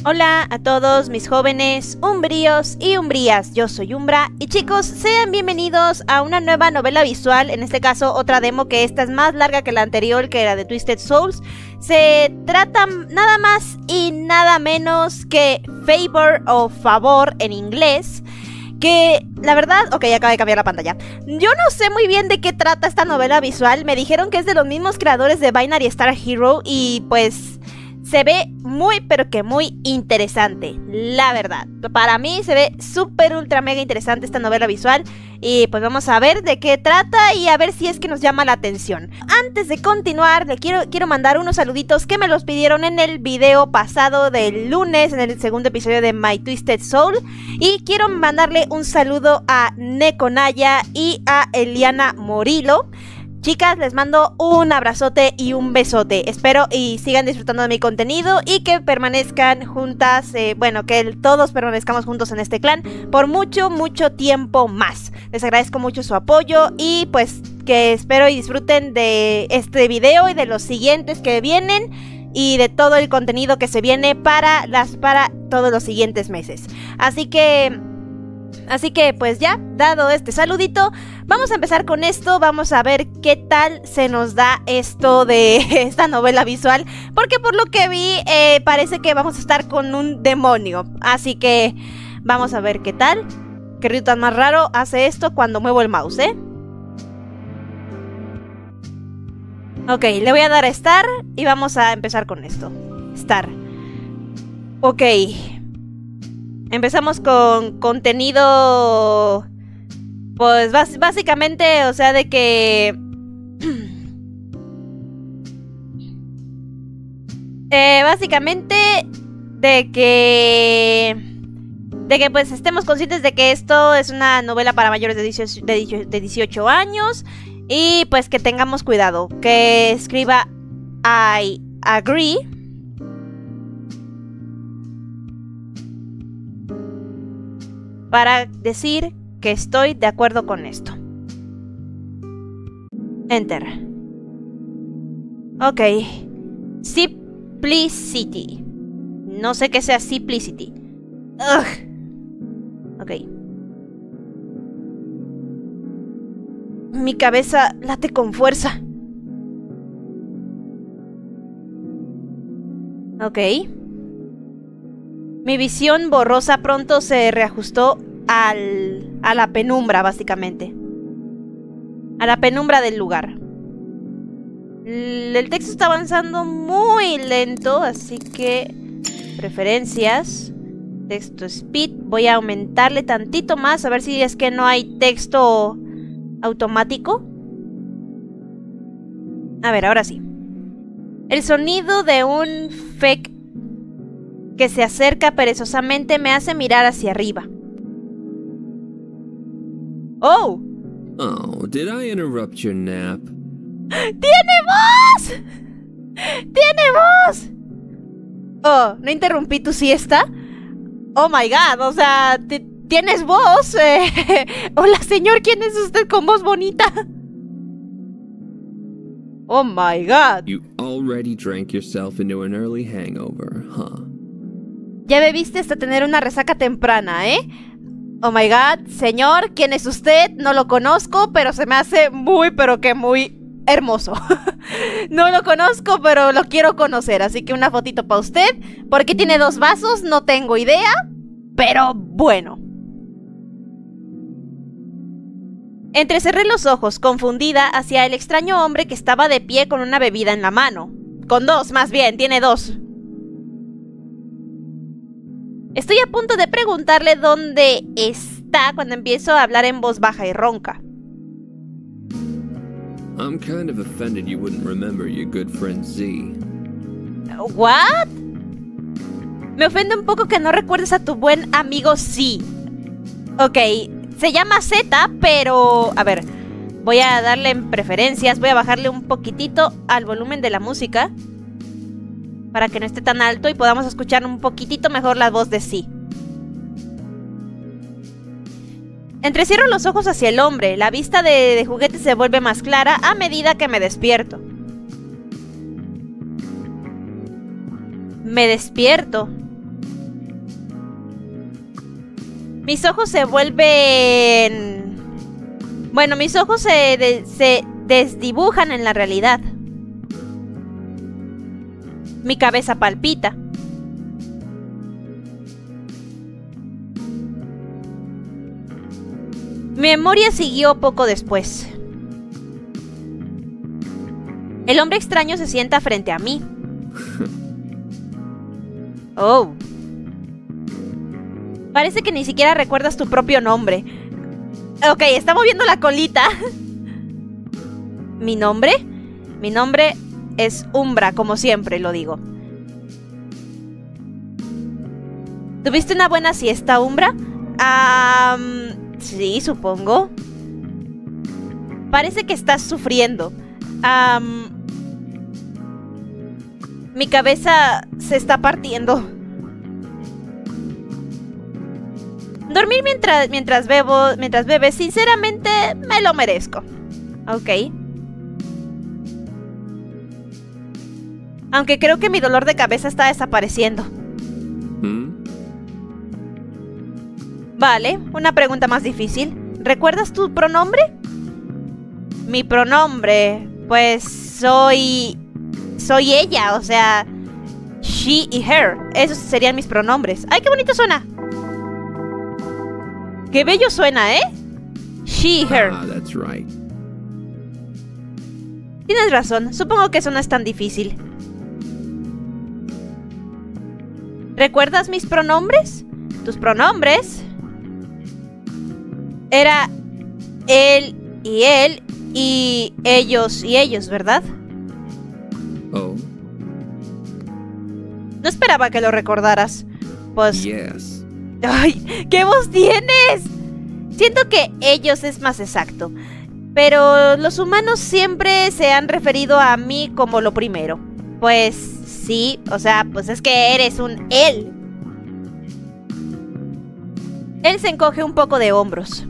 Hola a todos mis jóvenes umbríos y umbrías, yo soy Umbra y chicos, sean bienvenidos a una nueva novela visual, en este caso otra demo que esta es más larga que la anterior, que era de Twisted Souls. Se trata nada más y nada menos que Favor o Favor en inglés, que la verdad, ok, acabo de cambiar la pantalla. Yo no sé muy bien de qué trata esta novela visual, me dijeron que es de los mismos creadores de Binary Star Hero y pues se ve muy pero que muy interesante, la verdad. Para mí se ve súper ultra mega interesante esta novela visual. Y pues vamos a ver de qué trata y a ver si es que nos llama la atención. Antes de continuar, le quiero mandar unos saluditos que me los pidieron en el video pasado del lunes, en el segundo episodio de My Twisted Soul. Y quiero mandarle un saludo a Nekonaya y a Eliana Morilo. Chicas, les mando un abrazote y un besote. Espero y sigan disfrutando de mi contenido y que permanezcan juntas, bueno, que todos permanezcamos juntos en este clan por mucho tiempo más. Les agradezco mucho su apoyo y pues que espero y disfruten de este video y de los siguientes que vienen y de todo el contenido que se viene para todos los siguientes meses. Así que pues ya, dado este saludito, vamos a empezar con esto, vamos a ver qué tal se nos da esto de esta novela visual, porque por lo que vi parece que vamos a estar con un demonio, así que vamos a ver qué tal. Qué ruido tan más raro hace esto cuando muevo el mouse, Ok, le voy a dar a Start y vamos a empezar con esto. Start. Ok. Empezamos con contenido, pues básicamente, o sea, de que básicamente de que pues estemos conscientes de que esto es una novela para mayores de 18 años y pues que tengamos cuidado, que escriba I agree. Para decir que estoy de acuerdo con esto. Enter. Ok. Simplicity. No sé qué sea Simplicity. Ugh. Ok. Mi cabeza late con fuerza. Ok. Mi visión borrosa pronto se reajustó a la penumbra, básicamente. A la penumbra del lugar. El texto está avanzando muy lento, así que... Preferencias. Texto speed. Voy a aumentarle tantito más, a ver si es que no hay texto automático. A ver, ahora sí. El sonido de un fake que se acerca perezosamente me hace mirar hacia arriba. ¡Oh! Oh, did I interrupt your nap? ¡Tiene voz! ¡Tiene voz! Oh, ¿no interrumpí tu siesta? Oh my god, o sea, ¿tienes voz? Hola señor, ¿quién es usted con voz bonita? Oh my god. You already drank yourself into an early hangover, huh? Ya bebiste hasta tener una resaca temprana, ¿eh? Oh my god, señor, ¿quién es usted? No lo conozco, pero se me hace muy, pero que muy hermoso. No lo conozco, pero lo quiero conocer, así que una fotito para usted. ¿Por qué tiene dos vasos? No tengo idea, pero bueno. Entrecerré los ojos, confundida, hacia el extraño hombre que estaba de pie con una bebida en la mano. Con dos, más bien, tiene dos. Estoy a punto de preguntarle dónde está cuando empiezo a hablar en voz baja y ronca. I'm kind of offended you wouldn't remember your good friend Z. ¿What? Me ofende un poco que no recuerdes a tu buen amigo Z. Ok, se llama Z, pero... A ver, voy a darle en preferencias, voy a bajarle un poquitito al volumen de la música para que no esté tan alto y podamos escuchar un poquitito mejor la voz de sí. Entrecierro los ojos hacia el hombre. La vista de juguete se vuelve más clara a medida que me despierto. Me despierto. Mis ojos se vuelven... Bueno, mis ojos se desdibujan en la realidad. Mi cabeza palpita. Mi memoria siguió poco después. El hombre extraño se sienta frente a mí. Oh. Parece que ni siquiera recuerdas tu propio nombre. Ok, está moviendo la colita. ¿Mi nombre? Mi nombre es Umbra, como siempre lo digo. ¿Tuviste una buena siesta, Umbra? Sí, supongo. Parece que estás sufriendo. Mi cabeza se está partiendo. Dormir mientras bebes, sinceramente, me lo merezco. Ok. Aunque creo que mi dolor de cabeza está desapareciendo. Vale, una pregunta más difícil. ¿Recuerdas tu pronombre? Mi pronombre, pues soy ella, o sea, she y her. Esos serían mis pronombres. ¡Ay, qué bonito suena! ¡Qué bello suena, she y her. That's right. Tienes razón, supongo que eso no es tan difícil. ¿Recuerdas mis pronombres? Tus pronombres era él y ellos, ¿verdad? Oh. No esperaba que lo recordaras. Pues... Yes. ¡Ay! ¿Qué voz tienes? Siento que ellos es más exacto. Pero los humanos siempre se han referido a mí como lo primero. Pues sí, o sea, pues es que eres un él. Él se encoge un poco de hombros.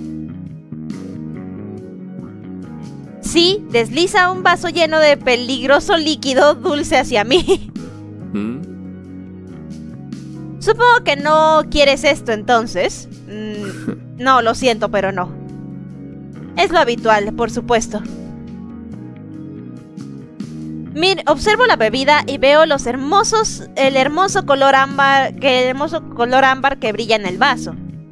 Sí, desliza un vaso lleno de peligroso líquido dulce hacia mí. Supongo que no quieres esto entonces. No, lo siento, pero no. Es lo habitual, por supuesto. Observo la bebida y veo el hermoso color ámbar que brilla en el vaso.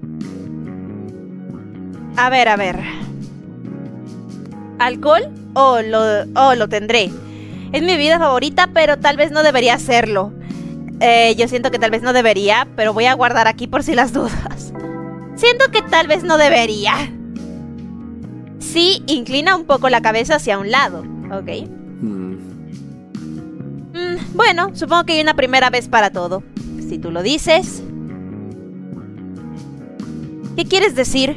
A ver. ¿Alcohol? Lo tendré. Es mi bebida favorita, pero tal vez no debería hacerlo. Yo siento que tal vez no debería, pero voy a guardar aquí por si las dudas. Siento que tal vez no debería. Sí, inclina un poco la cabeza hacia un lado. Ok. Bueno, supongo que hay una primera vez para todo. Si tú lo dices. ¿Qué quieres decir?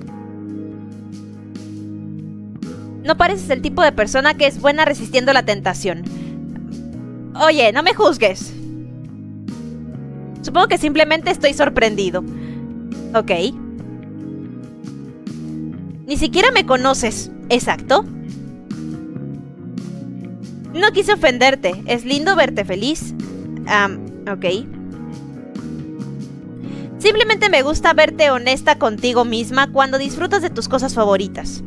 No pareces el tipo de persona que es buena resistiendo la tentación. Oye, no me juzgues. Supongo que simplemente estoy sorprendido. Ok. Ni siquiera me conoces, ¿exacto? No quise ofenderte. Es lindo verte feliz. Ok. Simplemente me gusta verte honesta contigo misma cuando disfrutas de tus cosas favoritas.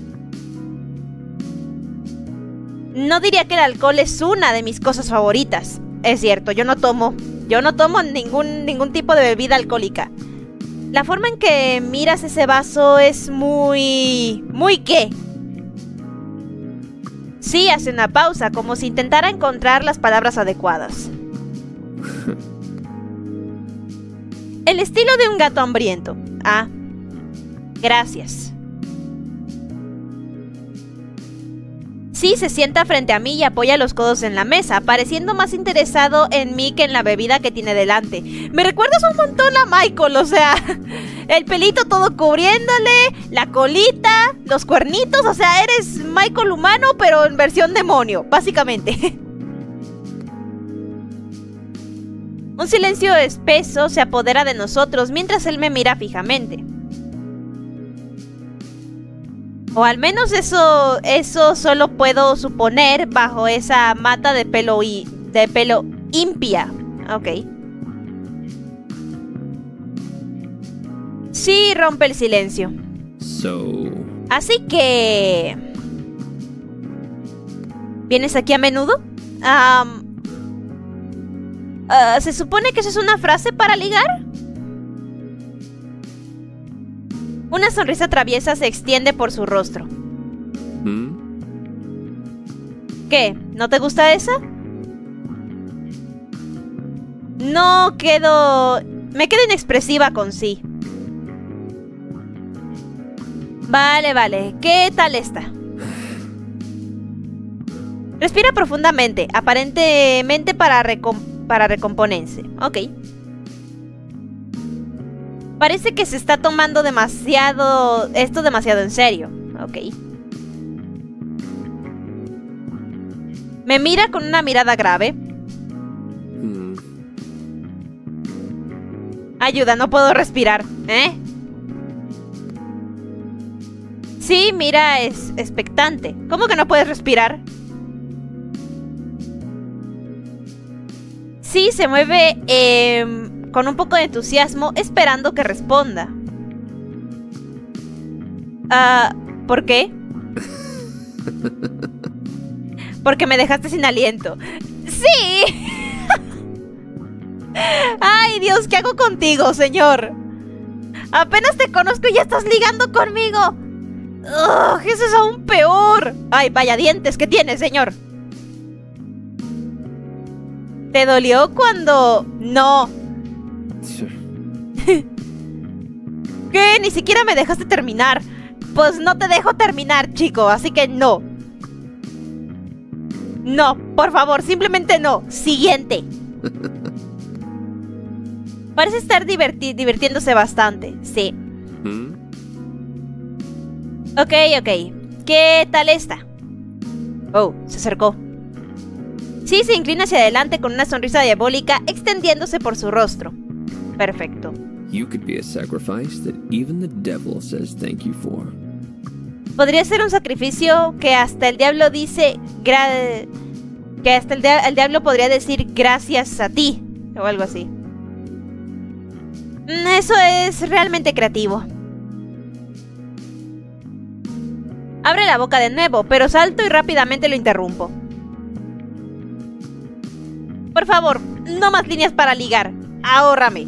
No diría que el alcohol es una de mis cosas favoritas. Es cierto, yo no tomo ningún tipo de bebida alcohólica. La forma en que miras ese vaso es muy... ¿Muy qué? Sí, hace una pausa, como si intentara encontrar las palabras adecuadas. El estilo de un gato hambriento. Ah, gracias. Sí, se sienta frente a mí y apoya los codos en la mesa, pareciendo más interesado en mí que en la bebida que tiene delante. Me recuerdas un montón a Michael, o sea, el pelito todo cubriéndole, la colita, los cuernitos, o sea, eres Michael humano, pero en versión demonio, básicamente. Un silencio espeso se apodera de nosotros mientras él me mira fijamente. O al menos eso solo puedo suponer bajo esa mata de pelo impía. Ok. Sí, rompe el silencio. So... Así que... ¿vienes aquí a menudo? ¿Se supone que eso es una frase para ligar? Una sonrisa traviesa se extiende por su rostro. ¿Qué? ¿No te gusta esa? No quedo... me quedo inexpresiva con sí. Vale. ¿Qué tal esta? Respira profundamente, aparentemente para recomponerse. Ok. Parece que se está tomando esto demasiado en serio. Ok. Me mira con una mirada grave. Ayuda, no puedo respirar. Sí, mira, es expectante. ¿Cómo que no puedes respirar? Sí, se mueve con un poco de entusiasmo, esperando que responda. ¿Por qué? Porque me dejaste sin aliento. ¡Sí! ¡Ay, Dios! ¿Qué hago contigo, señor? Apenas te conozco y ya estás ligando conmigo. ¡Ugh! Eso es aún peor. ¡Ay, vaya dientes que tienes, señor! ¿Te dolió cuando...? No. ¿Qué? Ni siquiera me dejaste terminar. Pues no te dejo terminar, chico, así que no. No, por favor, simplemente no. Siguiente. Parece estar divirtiéndose bastante, sí. Ok. ¿Qué tal esta? Oh, se acercó. Sí, se inclina hacia adelante con una sonrisa diabólica extendiéndose por su rostro. Perfecto. You could be a sacrifice that even the devil says thank you for. Podría ser un sacrificio que hasta el diablo dice... que hasta el diablo podría decir gracias a ti. O algo así. Eso es realmente creativo. Abre la boca de nuevo, pero salto y rápidamente lo interrumpo. Por favor, no más líneas para ligar. Ahórrame.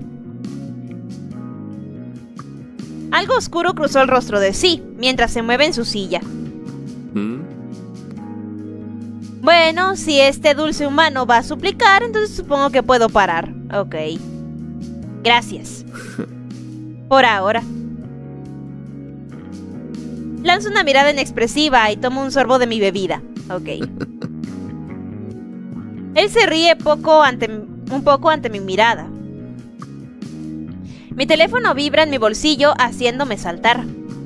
Algo oscuro cruzó el rostro de sí, mientras se mueve en su silla. Bueno, si este dulce humano va a suplicar, entonces supongo que puedo parar. Ok. Gracias. Por ahora. Lanzo una mirada inexpresiva y tomo un sorbo de mi bebida. Ok. Él se ríe un poco ante mi mirada. Mi teléfono vibra en mi bolsillo haciéndome saltar.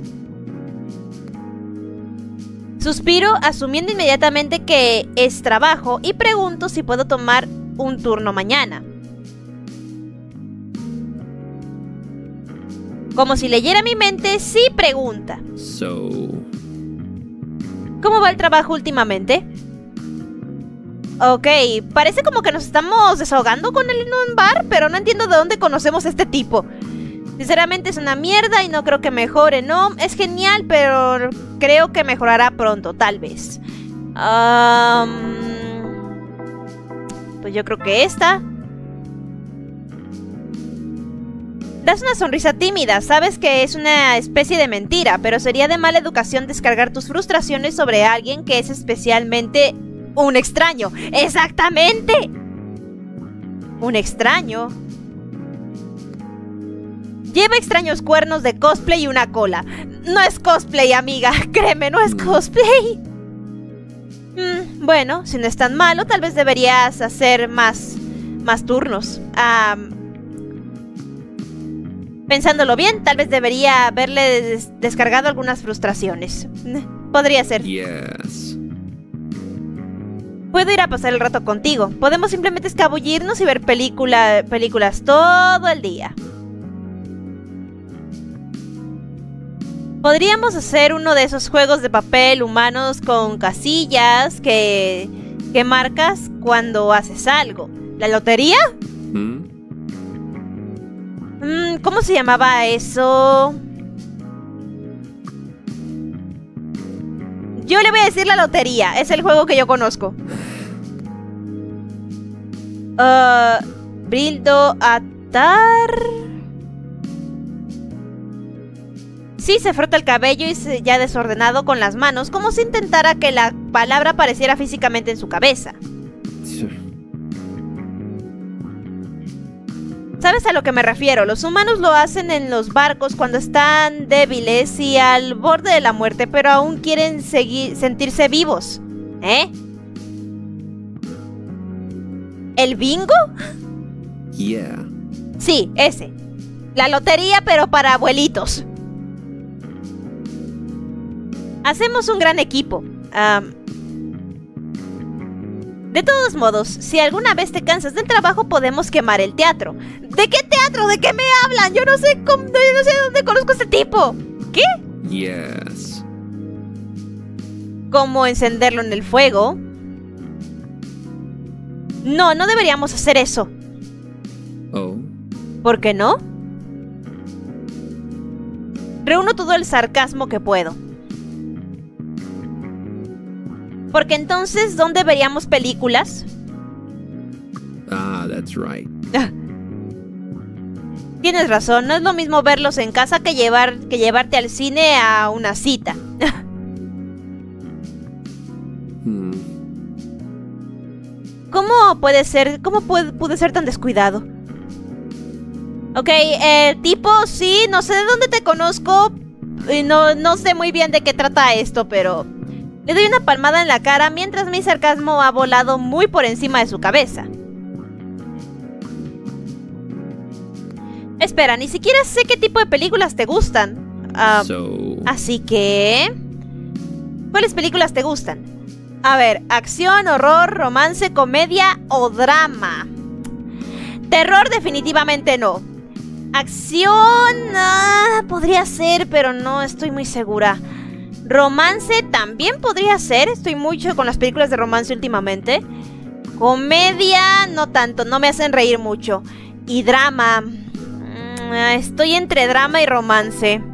Suspiro asumiendo inmediatamente que es trabajo y pregunto si puedo tomar un turno mañana. Como si leyera mi mente, sí pregunta. ¿Cómo va el trabajo últimamente? Ok, parece como que nos estamos desahogando con él en un bar, pero no entiendo de dónde conocemos a este tipo. Sinceramente es una mierda y no creo que mejore, ¿no? Es genial, pero creo que mejorará pronto, tal vez. Pues yo creo que esta. Das una sonrisa tímida, sabes que es una especie de mentira, pero sería de mala educación descargar tus frustraciones sobre alguien que es especialmente un extraño. ¡Exactamente! ¿Un extraño? Lleva extraños cuernos de cosplay y una cola. No es cosplay, amiga, créeme, no es cosplay. Bueno, si no es tan malo, tal vez deberías hacer más turnos. Pensándolo bien, tal vez debería haberle descargado algunas frustraciones. Podría ser. Yes. Puedo ir a pasar el rato contigo. Podemos simplemente escabullirnos y ver películas todo el día. Podríamos hacer uno de esos juegos de papel humanos con casillas que marcas cuando haces algo. ¿La lotería? ¿Cómo se llamaba eso? Yo le voy a decir la lotería. Es el juego que yo conozco. Brildo atar. Sí, se frota el cabello y ya desordenado con las manos, como si intentara que la palabra apareciera físicamente en su cabeza. ¿Sabes a lo que me refiero? Los humanos lo hacen en los barcos cuando están débiles y al borde de la muerte, pero aún quieren sentirse vivos. ¿Eh? ¿El bingo? Yeah. Sí, ese. La lotería, pero para abuelitos. Hacemos un gran equipo. De todos modos, si alguna vez te cansas del trabajo, podemos quemar el teatro. ¿De qué teatro? ¿De qué me hablan? Yo no sé dónde conozco a este tipo. ¿Qué? Yes. ¿Cómo encenderlo en el fuego? No, no deberíamos hacer eso. Oh. ¿Por qué no? Reúno todo el sarcasmo que puedo. Porque entonces, ¿dónde veríamos películas? Ah, that's right. Tienes razón, no es lo mismo verlos en casa que llevarte al cine a una cita. ¿Cómo puede ser? ¿Cómo pude ser tan descuidado? Ok, tipo, sí, no sé de dónde te conozco. No sé muy bien de qué trata esto, pero... Le doy una palmada en la cara mientras mi sarcasmo ha volado muy por encima de su cabeza. Espera, ni siquiera sé qué tipo de películas te gustan. Así que... ¿cuáles películas te gustan? A ver, acción, horror, romance, comedia o drama. Terror definitivamente no. Acción... podría ser, pero no estoy muy segura. Romance también podría ser. Estoy mucho con las películas de romance últimamente. Comedia, no tanto, no me hacen reír mucho. Y drama. Estoy entre drama y romance.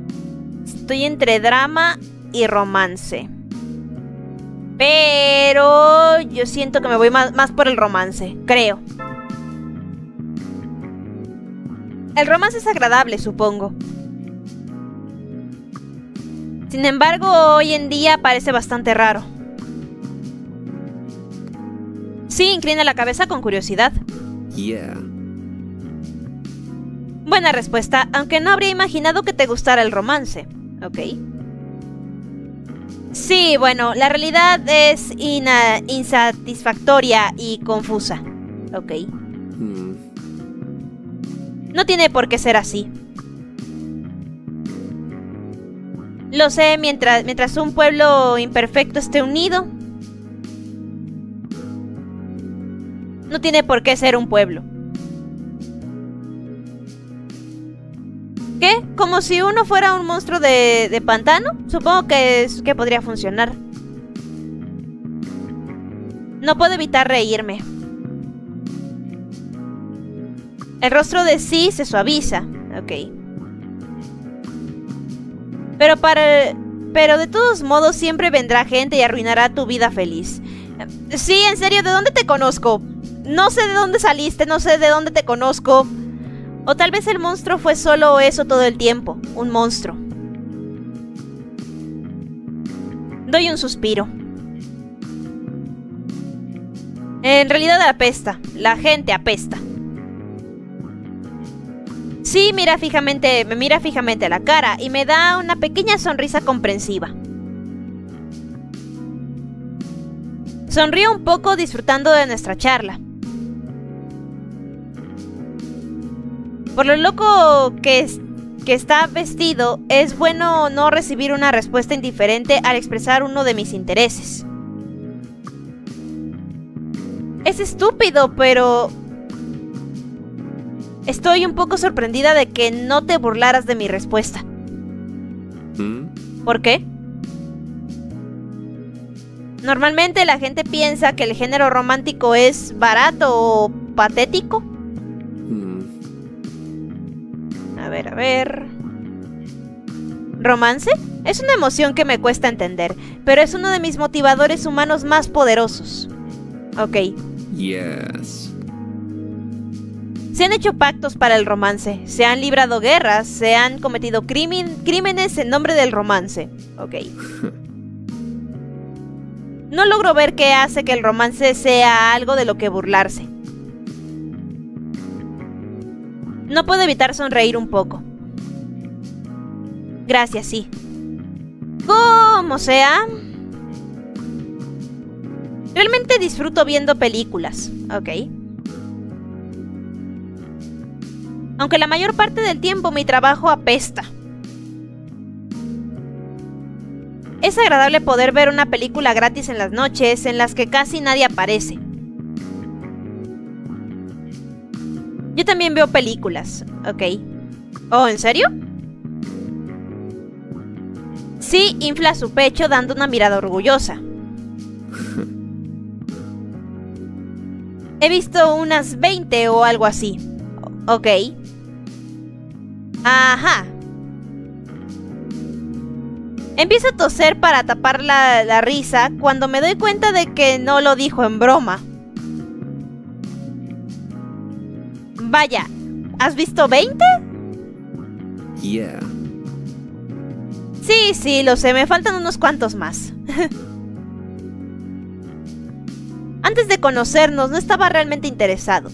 Pero yo siento que me voy más por el romance, creo. El romance es agradable, supongo. Sin embargo, hoy en día parece bastante raro. Sí, inclina la cabeza con curiosidad. Yeah. Buena respuesta, aunque no habría imaginado que te gustara el romance. Ok. Sí, bueno, la realidad es insatisfactoria y confusa. Ok. No tiene por qué ser así. Lo sé, mientras un pueblo imperfecto esté unido, no tiene por qué ser un pueblo. ¿Qué? ¿Como si uno fuera un monstruo de pantano? Supongo que podría funcionar. No puedo evitar reírme. El rostro de Sí se suaviza. Ok. Pero de todos modos siempre vendrá gente y arruinará tu vida feliz. Sí, en serio, ¿de dónde te conozco? No sé de dónde saliste, no sé de dónde te conozco. O tal vez el monstruo fue solo eso todo el tiempo, un monstruo. Doy un suspiro. En realidad apesta, la gente apesta. Sí, me mira fijamente a la cara y me da una pequeña sonrisa comprensiva. Sonrío un poco disfrutando de nuestra charla. Por lo loco que está vestido, es bueno no recibir una respuesta indiferente al expresar uno de mis intereses. Es estúpido, pero... estoy un poco sorprendida de que no te burlaras de mi respuesta. ¿Por qué? Normalmente la gente piensa que el género romántico es barato o patético. A ver... ¿Romance? Es una emoción que me cuesta entender, pero es uno de mis motivadores humanos más poderosos. Ok. Yes. Se han hecho pactos para el romance, se han librado guerras, se han cometido crímenes en nombre del romance. Ok. No logro ver qué hace que el romance sea algo de lo que burlarse. No puedo evitar sonreír un poco. Gracias, sí. Como sea. Realmente disfruto viendo películas. Ok. Aunque la mayor parte del tiempo mi trabajo apesta. Es agradable poder ver una película gratis en las noches en las que casi nadie aparece. Yo también veo películas. Ok. ¿Oh, en serio? Sí, infla su pecho dando una mirada orgullosa. He visto unas 20 o algo así. Ok. Ajá. Empiezo a toser para tapar la risa cuando me doy cuenta de que no lo dijo en broma. Vaya, ¿has visto 20? Yeah. Sí, lo sé, me faltan unos cuantos más. Antes de conocernos no estaba realmente interesado.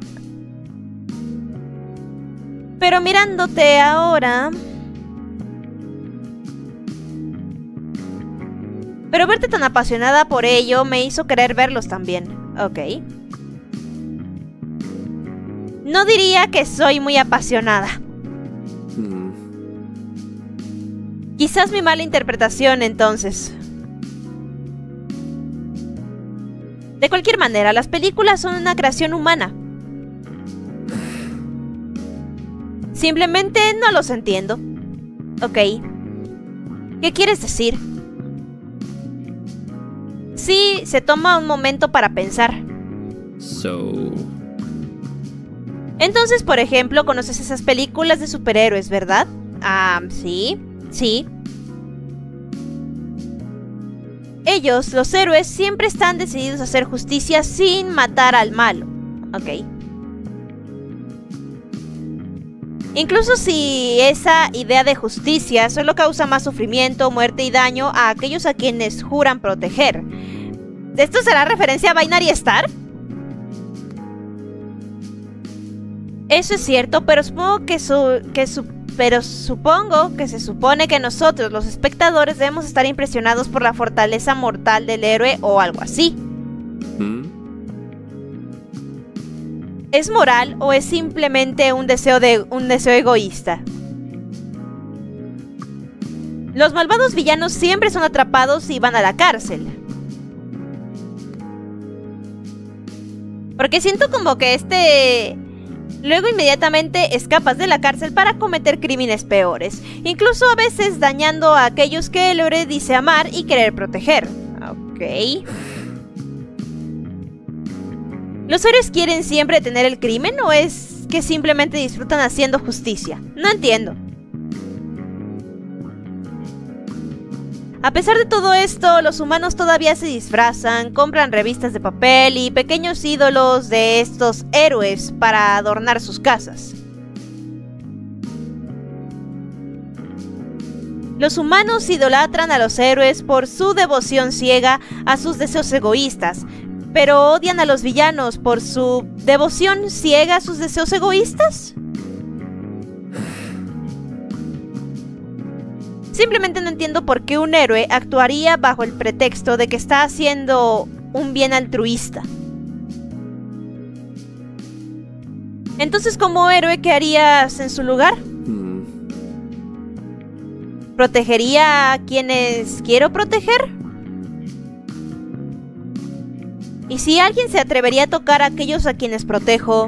Pero mirándote ahora... Pero verte tan apasionada por ello me hizo querer verlos también. Ok. No diría que soy muy apasionada. Quizás mi mala interpretación, entonces. De cualquier manera, las películas son una creación humana. Simplemente no los entiendo. Ok. ¿Qué quieres decir? Sí, se toma un momento para pensar. Entonces, por ejemplo, conoces esas películas de superhéroes, ¿verdad? Ah, sí. Sí. Ellos, los héroes, siempre están decididos a hacer justicia sin matar al malo. Ok. Incluso si esa idea de justicia solo causa más sufrimiento, muerte y daño a aquellos a quienes juran proteger. ¿Esto será referencia a Binary Star? Eso es cierto, pero supongo que se supone que nosotros, los espectadores, debemos estar impresionados por la fortaleza mortal del héroe o algo así. ¿Es moral o es simplemente un deseo egoísta? Los malvados villanos siempre son atrapados y van a la cárcel. Porque siento como que luego inmediatamente escapas de la cárcel para cometer crímenes peores, incluso a veces dañando a aquellos que el héroe dice amar y querer proteger. Ok. ¿Los héroes quieren siempre detener el crimen o es que simplemente disfrutan haciendo justicia? No entiendo. A pesar de todo esto, los humanos todavía se disfrazan, compran revistas de papel y pequeños ídolos de estos héroes para adornar sus casas. Los humanos idolatran a los héroes por su devoción ciega a sus deseos egoístas, pero odian a los villanos por su devoción ciega a sus deseos egoístas. Simplemente no entiendo por qué un héroe actuaría bajo el pretexto de que está haciendo un bien altruista. Entonces, como héroe, ¿qué harías en su lugar? ¿Protegería a quienes quiero proteger? ¿Y si alguien se atrevería a tocar a aquellos a quienes protejo?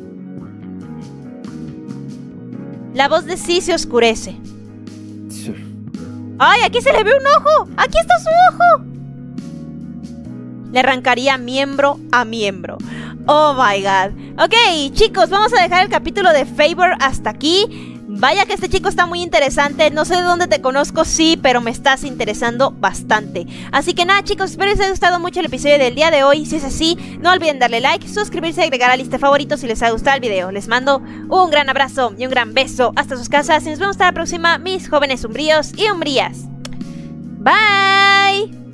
La voz de Sí se oscurece. ¡Ay, aquí se le ve un ojo! ¡Aquí está su ojo! Le arrancaría miembro a miembro. ¡Oh, my God! Ok, chicos, vamos a dejar el capítulo de Favor hasta aquí. Vaya que este chico está muy interesante, no sé de dónde te conozco, sí, pero me estás interesando bastante. Así que nada chicos, espero les haya gustado mucho el episodio del día de hoy. Si es así, no olviden darle like, suscribirse y agregar a la lista de favoritos si les ha gustado el video. Les mando un gran abrazo y un gran beso hasta sus casas y nos vemos hasta la próxima, mis jóvenes umbríos y umbrías. Bye.